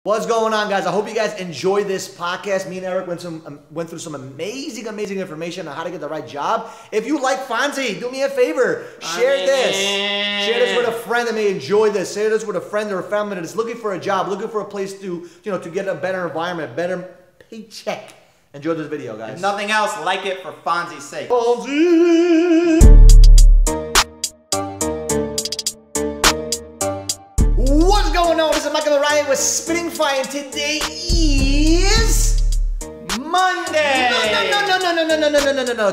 What's going on, guys? I hope you guys enjoy this podcast. Me and Eric went through some amazing information on how to get the right job. If you like Fonzie, do me a favor. Share this with a friend that may enjoy this. Share this with a friend or a family that is looking for a job, looking for a place to, to get a better environment, a better paycheck. Enjoy this video, guys. If nothing else, like it for Fonzie's sake. Fonzie! What's going on? This is Michael Barayev with Spitting Fire, and today is Monday. No.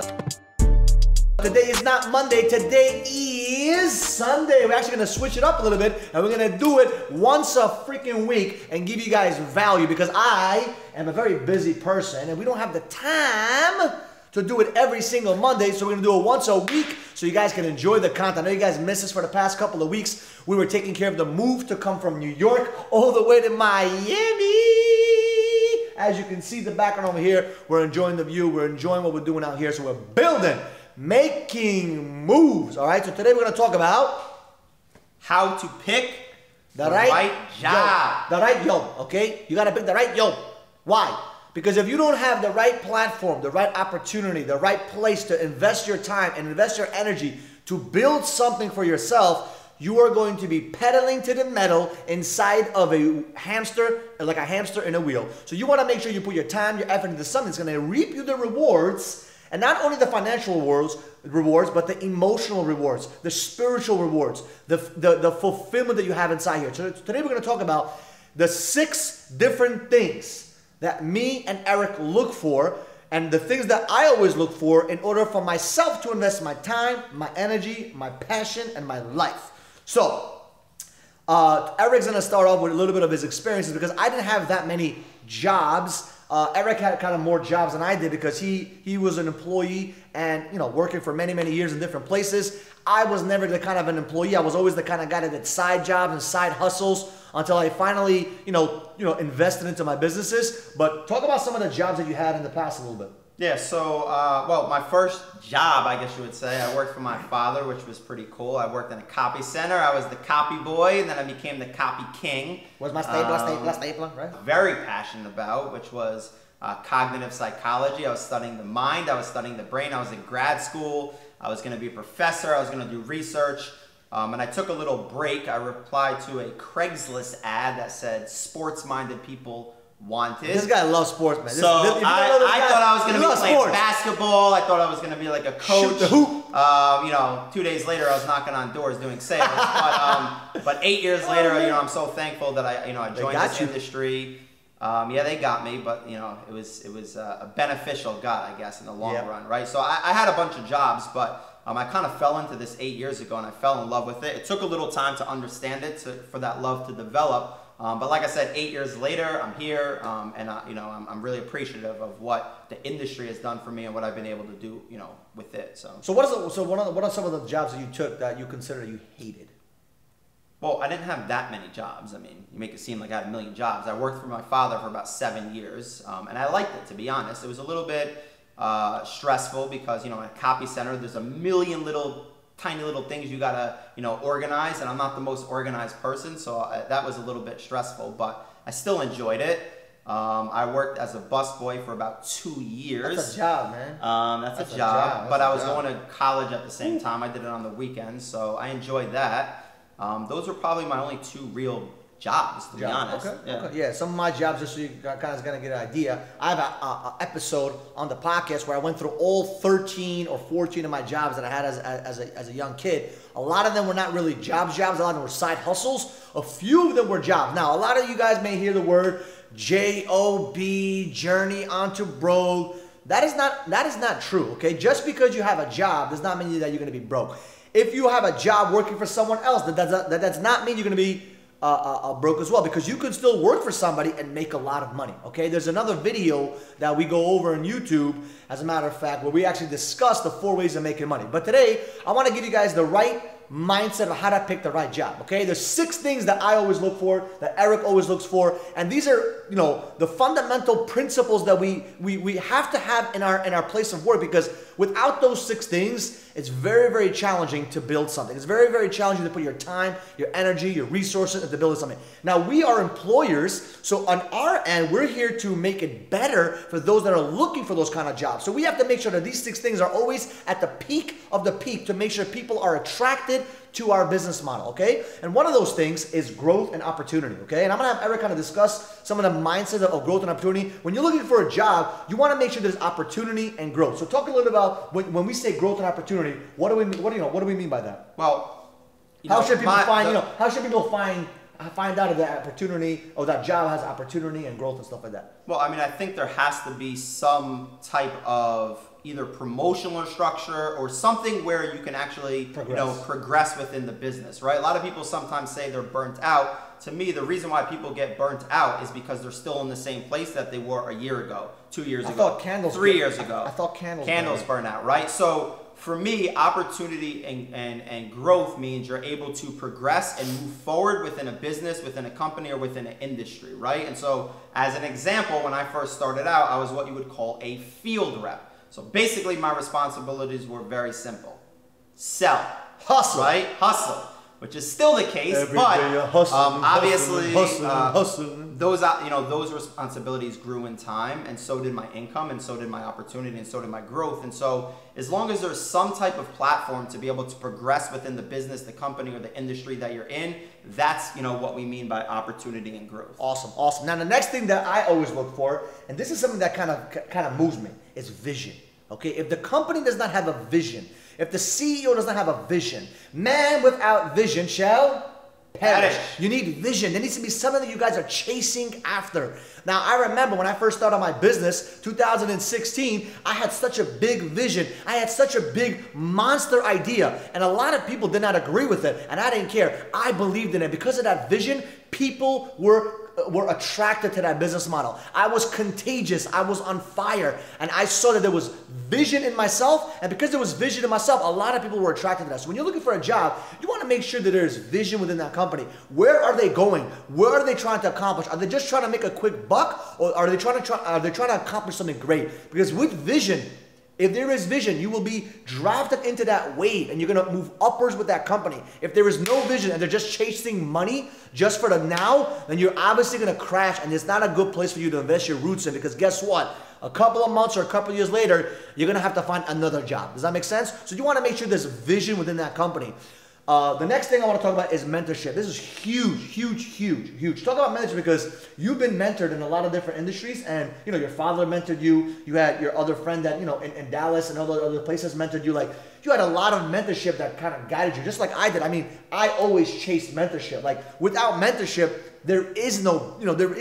Today is not Monday. Today is Sunday. We're actually going to switch it up a little bit, and we're going to do it once a freaking week and give you guys value, because I am a very busy person, and we don't have the time to do it every single Monday, so we're going to do it once a week so you guys can enjoy the content. I know you guys missed us for the past couple of weeks. We were taking care of the move to come from New York all the way to Miami. As you can see the background over here, we're enjoying the view. We're enjoying what we're doing out here. So we're building, making moves. All right, so today we're going to talk about how to pick the right job. The right job, okay? You got to pick the right job. Why? Because if you don't have the right platform, the right opportunity, the right place to invest your time and invest your energy to build something for yourself, you are going to be pedaling to the metal inside of a hamster, like a hamster in a wheel. So you want to make sure you put your time, your effort into something that's going to reap you the rewards, and not only the financial rewards, but the emotional rewards, the spiritual rewards, the fulfillment that you have inside here. So today we're going to talk about the 6 different things that me and Eric look for, and the things that I always look for in order for myself to invest my time, my energy, my passion, and my life. So, Eric's gonna start off with a little bit of his experiences, because I didn't have that many jobs. Eric had kind of more jobs than I did, because he was an employee and working for many years in different places. I was never the kind of an employee. I was always the kind of guy that did side jobs and side hustles until I finally invested into my businesses. But talk about some of the jobs that you had in the past a little bit. Yeah, so, well, my first job, I guess you would say, I worked for my father, which was pretty cool. I worked in a copy center. I was the copy boy, and then I became the copy king. Was my stapler, right? Very passionate about, which was cognitive psychology. I was studying the mind. I was studying the brain. I was in grad school. I was going to be a professor. I was going to do research. And I took a little break. I replied to a Craigslist ad that said sports-minded people wanted. This guy loves sports, man. So I thought I was going to be playing basketball. I thought I was going to be like a coach. Shoot the hoop. 2 days later, I was knocking on doors doing sales. But 8 years later, I'm so thankful that I joined this industry. Yeah, they got me, but it was a beneficial gut, I guess, in the long run, right? So I had a bunch of jobs, but I kind of fell into this 8 years ago, and I fell in love with it. It took a little time to understand it, for that love to develop. But like I said, 8 years later, I'm here, and I'm really appreciative of what the industry has done for me and what I've been able to do, with it. So what are some of the jobs that you took that you consider you hated? Well, I didn't have that many jobs. I mean, you make it seem like I had a million jobs. I worked for my father for about 7 years, and I liked it, to be honest. It was a little bit stressful because, in a copy center, there's a million tiny little things you gotta, organize, and I'm not the most organized person, so that was a little bit stressful, but I still enjoyed it. I worked as a busboy for about 2 years. That's a job, man. That's a job. But I was going to college at the same time. I did it on the weekends, so I enjoyed that. Those were probably my only 2 real jobs, to be honest. Okay. Yeah, some of my jobs, just so you kind of gonna get an idea. I have an episode on the podcast where I went through all 13 or 14 of my jobs that I had as a young kid. A lot of them were not really jobs. A lot of them were side hustles. A few of them were jobs. Now, a lot of you guys may hear the word J-O-B, journey onto broke. That is not true. Okay, just because you have a job does not mean that you're gonna be broke. If you have a job working for someone else, that does not mean you're gonna be broke as well, because you could still work for somebody and make a lot of money. Okay, there's another video that we go over on YouTube, as a matter of fact, where we actually discuss the 4 ways of making money. But today I want to give you guys the right mindset of how to pick the right job, okay? There's 6 things that I always look for, that Eric always looks for, and these are, you know, the fundamental principles that we have to have in our place of work, because without those 6 things, it's very, very challenging to build something. It's very, very challenging to put your time, your energy, your resources into building something. Now, we are employers, so on our end, we're here to make it better for those that are looking for those kind of jobs. So we have to make sure that these 6 things are always at the peak of the peak to make sure people are attracted to our business model, okay? And one of those things is growth and opportunity, okay? And I'm gonna have Eric kind of discuss some of the mindsets of growth and opportunity. When you're looking for a job, you wanna make sure there's opportunity and growth. So talk a little bit about when we say growth and opportunity, what do we mean by that? Well, how should people find out if that opportunity or that job has opportunity and growth and stuff like that? Well, I mean, I think there has to be some type of either promotional structure or something where you can actually progress within the business, right? A lot of people sometimes say they're burnt out. To me, the reason why people get burnt out is because they're still in the same place that they were a year ago, 2 years ago, 3 years ago. I thought candles burn out, right? So for me, opportunity and growth means you're able to progress and move forward within a business, within a company, or within an industry, right? And so as an example, when I first started out, I was what you would call a field rep. So basically my responsibilities were very simple. Sell. Hustle. Right? Hustle. Which is still the case, but obviously those responsibilities grew in time, and so did my income, and so did my opportunity, and so did my growth. And so as long as there's some type of platform to be able to progress within the business, the company, or the industry that you're in, that's what we mean by opportunity and growth. Awesome, awesome. Now the next thing that I always look for, and this is something that kind of moves me, is vision. Okay, if the company does not have a vision, if the CEO does not have a vision, man without vision shall perish. You need vision. There needs to be something that you guys are chasing after. Now, I remember when I first started my business, 2016, I had such a big vision. I had such a big monster idea, and a lot of people did not agree with it, and I didn't care. I believed in it. Because of that vision, people were attracted to that business model. I was contagious. I was on fire. And I saw that there was vision in myself. And because there was vision in myself, a lot of people were attracted to that. So when you're looking for a job, you want to make sure that there's vision within that company. Where are they going? Where are they trying to accomplish? Are they just trying to make a quick buck? Or are they trying to accomplish something great? Because with vision, if there is vision, you will be drafted into that wave and you're going to move upwards with that company. If there is no vision and they're just chasing money just for the now, then you're obviously going to crash, and it's not a good place for you to invest your roots in, because guess what? A couple of months or a couple of years later, you're going to have to find another job. Does that make sense? So you want to make sure there's vision within that company. The next thing I want to talk about is mentorship. This is huge, huge, huge, huge. Talk about mentorship because you've been mentored in a lot of different industries, and your father mentored you. You had your other friend that in Dallas and other places mentored you. Like, you had a lot of mentorship that kind of guided you, just like I did. I mean, I always chased mentorship. Like, without mentorship, there is no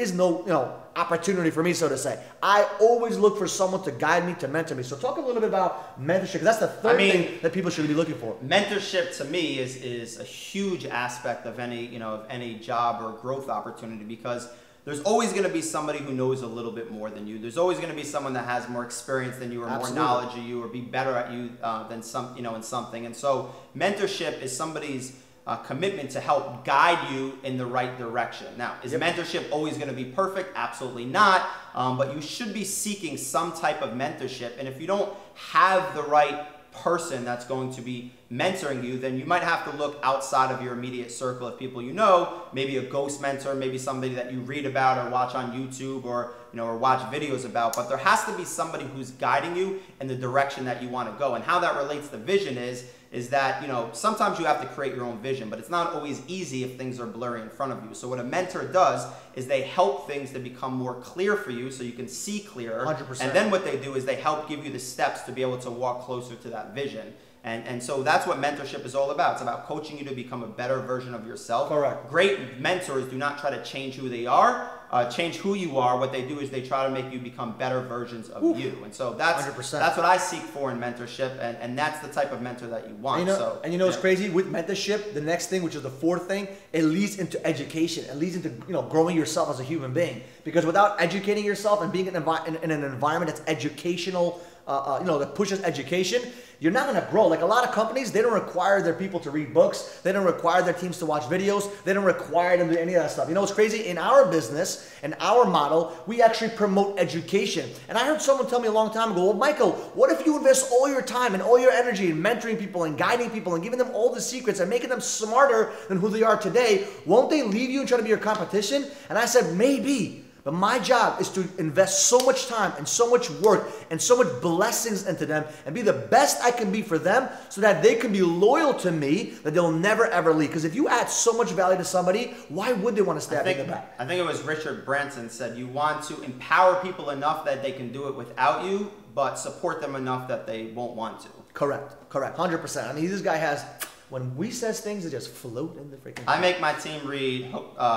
opportunity for me, so to say. I always look for someone to guide me, to mentor me. So talk a little bit about mentorship, because that's the third thing that people should be looking for. Mentorship to me is a huge aspect of any job or growth opportunity, because there's always going to be somebody who knows a little bit more than you. There's always going to be someone that has more experience than you, or more knowledge than you, or be better at you than in something. And so mentorship is somebody's commitment to help guide you in the right direction. Now, is mentorship always going to be perfect? Absolutely not. But you should be seeking some type of mentorship. And if you don't have the right person that's going to be mentoring you, then you might have to look outside of your immediate circle of people maybe a ghost mentor, maybe somebody that you read about or watch on YouTube, or watch videos about. But there has to be somebody who's guiding you in the direction that you want to go. And how that relates to vision is that sometimes you have to create your own vision, but it's not always easy if things are blurry in front of you. So what a mentor does is they help things to become more clear for you so you can see clearer. 100%. And then what they do is they help give you the steps to be able to walk closer to that vision. And so that's what mentorship is all about. It's about coaching you to become a better version of yourself. Correct. Great mentors do not try to change who they are, change who you are. What they do is they try to make you become better versions of you. And so that's 100%. That's what I seek for in mentorship, and that's the type of mentor that you want. It's crazy with mentorship. The next thing, which is the fourth thing, it leads into education. It leads into growing yourself as a human being. Because without educating yourself and being in an environment that's educational, that pushes education, you're not going to grow. Like a lot of companies, they don't require their people to read books. They don't require their teams to watch videos. They don't require them to do any of that stuff. You know what's crazy? In our business, in our model, we actually promote education. And I heard someone tell me a long time ago, well, Michael, what if you invest all your time and all your energy in mentoring people and guiding people and giving them all the secrets and making them smarter than who they are today? Won't they leave you and try to be your competition? And I said, maybe. But my job is to invest so much time and so much work and so much blessings into them and be the best I can be for them so that they can be loyal to me, that they'll never ever leave. Because if you add so much value to somebody, why would they want to stab you in the back? I think it was Richard Branson said you want to empower people enough that they can do it without you, but support them enough that they won't want to. Correct. 100%. I mean, this guy has, when we says things, they just float in the freaking... I make my team read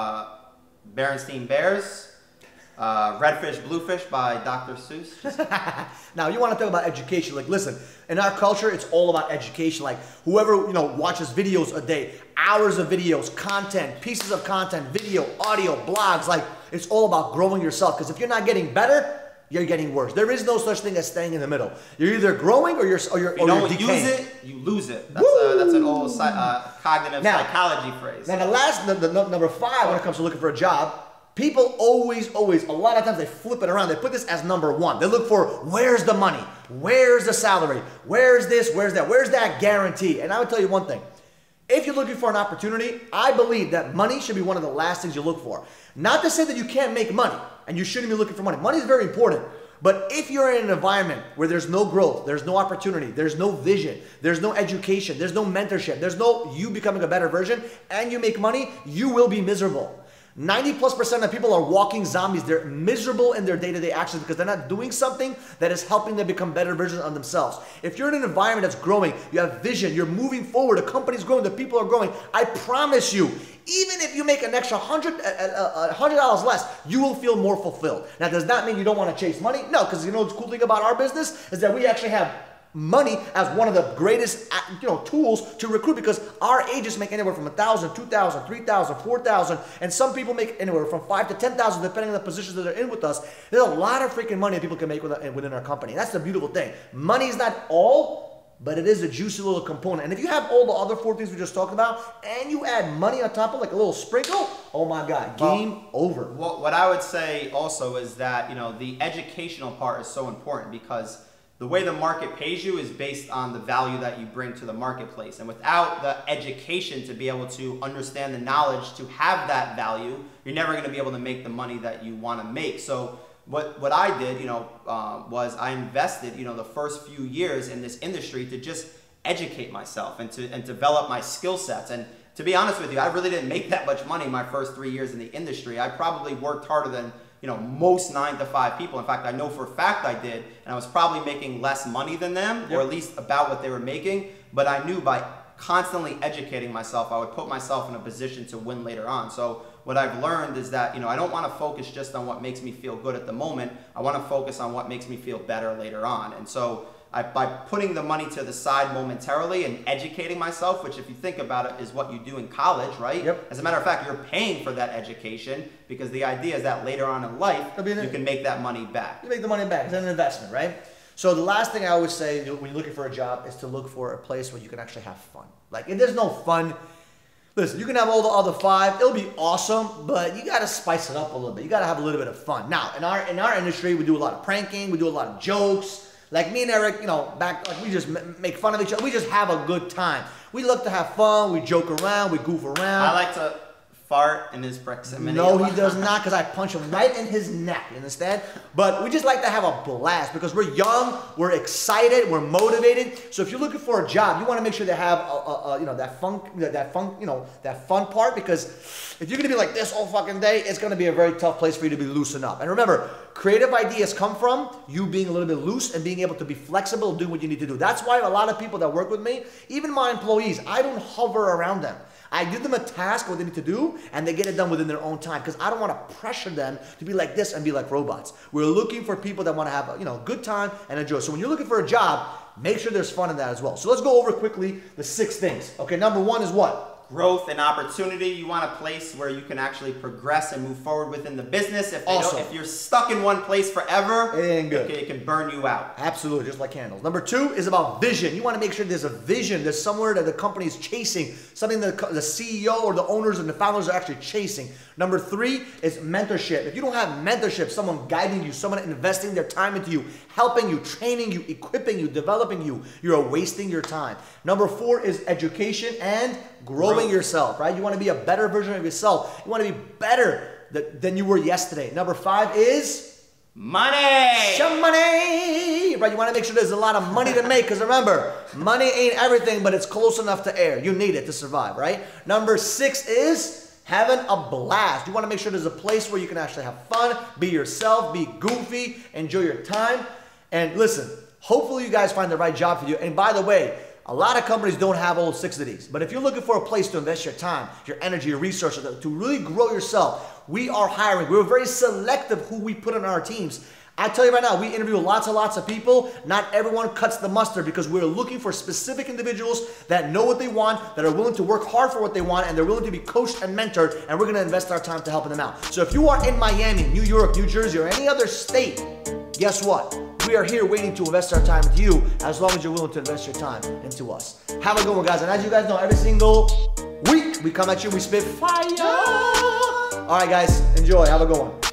Berenstein Bears, Redfish, Bluefish by Dr. Seuss. Now, you want to talk about education. Like, listen, in our culture, it's all about education. Like, whoever, watches videos a day, hours of videos, content, pieces of content, video, audio, blogs, like, it's all about growing yourself. Because if you're not getting better, you're getting worse. There is no such thing as staying in the middle. You're either growing or you're decaying. You don't use it, you lose it. That's an old cognitive psychology phrase. Now, the number 5 when it comes to looking for a job, people always, a lot of times they flip it around. They put this as number 1. They look for, where's the money? Where's the salary? Where's this? Where's that? Where's that guarantee? And I would tell you one thing. If you're looking for an opportunity, I believe that money should be one of the last things you look for. Not to say that you can't make money and you shouldn't be looking for money. Money is very important. But if you're in an environment where there's no growth, there's no opportunity, there's no vision, there's no education, there's no mentorship, there's no you becoming a better version, and you make money, you will be miserable. 90+% of people are walking zombies. They're miserable in their day-to-day actions because they're not doing something that is helping them become better versions of themselves. If you're in an environment that's growing, you have vision, you're moving forward, the company's growing, the people are growing, I promise you, even if you make an extra $100 less, you will feel more fulfilled. Now, does that mean you don't want to chase money? No, because you know the cool thing about our business is that we actually have money as one of the greatest tools to recruit, because our agents make anywhere from $1,000, $2,000, $3,000, $4,000, and some people make anywhere from $5,000 to $10,000 depending on the positions that they're in with us. There's a lot of freaking money that people can make within our company. That's the beautiful thing. Money is not all, but it is a juicy little component. And if you have all the other 4 things we just talked about and you add money on top of like a little sprinkle, oh my God, game over. What I would say also is that the educational part is so important, because the way the market pays you is based on the value that you bring to the marketplace. And without the education to be able to understand the knowledge to have that value, you're never going to be able to make the money that you want to make. So what I did, was I invested, the first few years in this industry to just educate myself and develop my skill sets. And to be honest with you, I really didn't make that much money my first 3 years in the industry. I probably worked harder than most 9-to-5 people. In fact, I know for a fact I did, and I was probably making less money than them, or at least about what they were making. But I knew by constantly educating myself, I would put myself in a position to win later on. So what I've learned is that, I don't want to focus just on what makes me feel good at the moment. I want to focus on what makes me feel better later on. And so by putting the money to the side momentarily and educating myself, which if you think about it is what you do in college, right? Yep. As a matter of fact, you're paying for that education, because the idea is that later on in life, you can make that money back. You make the money back. It's an investment, right? So the last thing I always say when you're looking for a job is to look for a place where you can actually have fun. Like, if there's no fun, listen, you can have all the other 5. It'll be awesome, but you got to spice it up a little bit. You got to have a little bit of fun. Now, in our industry, we do a lot of pranking. We do a lot of jokes. Like me and Eric, we just make fun of each other. We just have a good time. We love to have fun. We joke around. We goof around. I like to fart in his proximity. No, he does not, because I punch him right in his neck. You understand? But we just like to have a blast because we're young, we're excited, we're motivated. So if you're looking for a job, you want to make sure they have that fun part, because if you're gonna be like this all fucking day, it's gonna be a very tough place for you to be loosened up. And remember, creative ideas come from you being a little bit loose and being able to be flexible and doing what you need to do. That's why a lot of people that work with me, even my employees, I don't hover around them. I give them a task, what they need to do, and they get it done within their own time, because I don't want to pressure them to be like this and be like robots. We're looking for people that want to have a good time and enjoy. So when you're looking for a job, make sure there's fun in that as well. So let's go over quickly the 6 things. Okay, number 1 is what? growth and opportunity. You want a place where you can actually progress and move forward within the business. If you're stuck in one place forever, it ain't good. It can burn you out. Absolutely, just like candles. Number 2 is about vision. You want to make sure there's a vision. There's somewhere that the company is chasing, something that the CEO or the owners and the founders are actually chasing. Number 3 is mentorship. If you don't have mentorship, someone guiding you, someone investing their time into you, helping you, training you, equipping you, developing you, you're wasting your time. Number 4 is education and growing yourself, right? You want to be a better version of yourself. You want to be better than you were yesterday. Number 5 is money. Some money, right? You want to make sure there's a lot of money to make, because remember, money ain't everything, but it's close enough to air. You need it to survive, right? Number 6 is having a blast. You want to make sure there's a place where you can actually have fun, be yourself, be goofy, enjoy your time. And listen, hopefully you guys find the right job for you. And by the way, a lot of companies don't have all 6 of these. But if you're looking for a place to invest your time, your energy, your resources, to really grow yourself, we are hiring. We're very selective who we put on our teams. I tell you right now, we interview lots and lots of people. Not everyone cuts the mustard, because we're looking for specific individuals that know what they want, that are willing to work hard for what they want, and they're willing to be coached and mentored, and we're going to invest our time to helping them out. So if you are in Miami, New York, New Jersey, or any other state, guess what? We are here waiting to invest our time with you, as long as you're willing to invest your time into us. Have a good one, guys. And as you guys know, every single week we come at you, we spit fire. All right, guys, enjoy. Have a good one.